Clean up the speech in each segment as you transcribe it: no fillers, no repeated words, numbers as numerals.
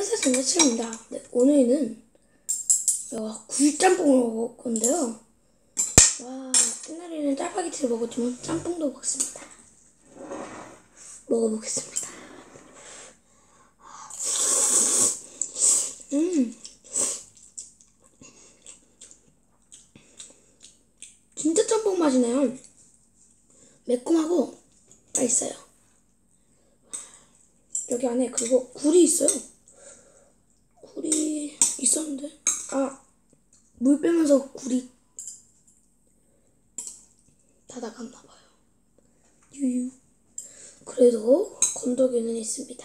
한사 장난치입니다. 네, 오늘은 굴짬뽕을 먹을 건데요. 와, 옛날에는 짜파게티를 먹었지만 짬뽕도 먹습니다. 먹어보겠습니다. 진짜 짬뽕 맛이네요. 매콤하고 맛있어요. 여기 안에 그리고 굴이 있어요. 굴이 있었는데 물 빼면서 굴이 다 나갔나봐요. 유유. 그래도 건더기는 있습니다.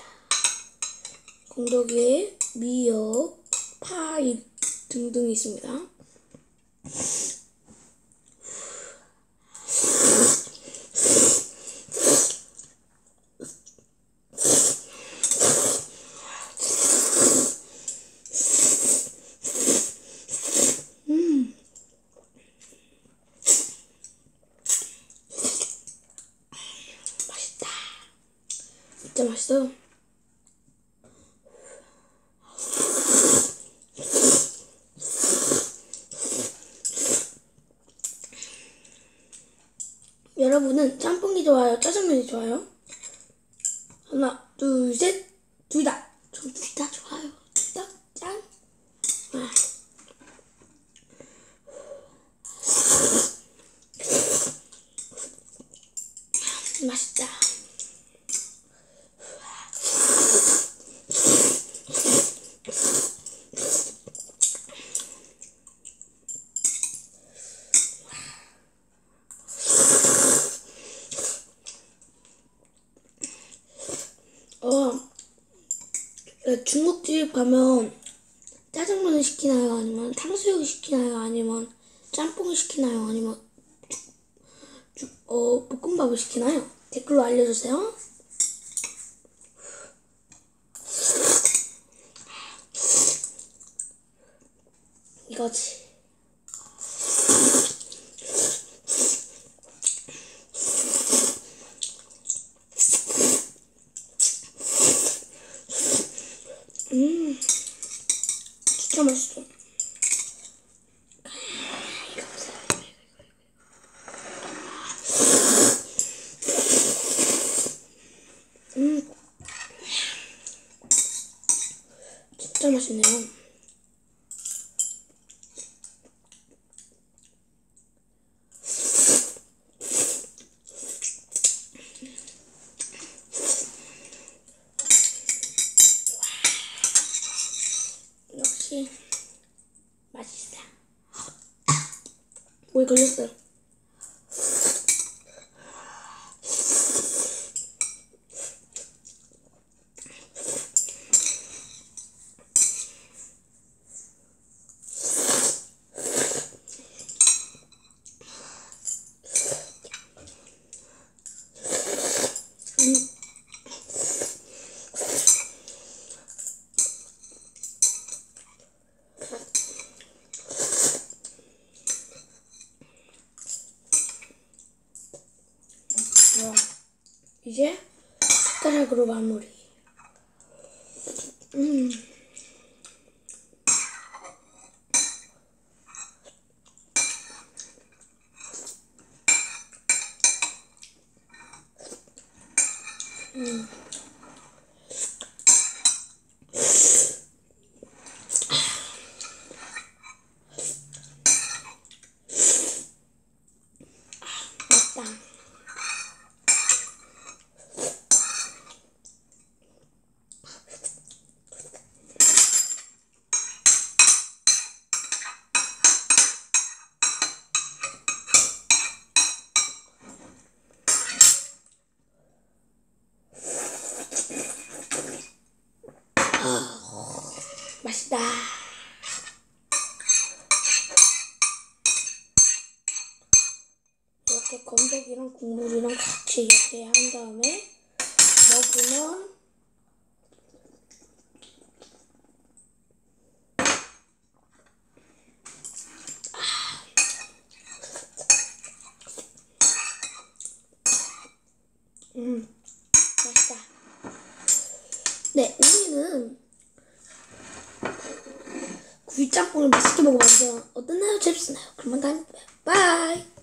건더기에 미역, 파 등등 있습니다. 맛있다. 진짜 맛있어요. 여러분은 짬뽕이 좋아요? 짜장면이 좋아요? 하나, 둘, 셋. 둘 다. 저 둘 다 좋아요. 둘 다 짠. 맛있다. 중국집 가면 짜장면을 시키나요? 아니면 탕수육을 시키나요? 아니면 짬뽕을 시키나요? 아니면 볶음밥을 시키나요? 댓글로 알려주세요. 이거지. 진짜 맛있어. 진짜 맛있네요. 역시 맛있다. 목에 걸렸어요. 이제 숟가락으로 마무리. 맛있다. 맛있다. 이렇게 건더기랑 국물이랑 같이 이렇게 한 다음에 먹으면 맛있다. 네, 우리는 굴짬뽕을 맛있게 먹어봤는데요. 어땠나요? 재밌었나요? 그러면 다음에 봐요. 바이.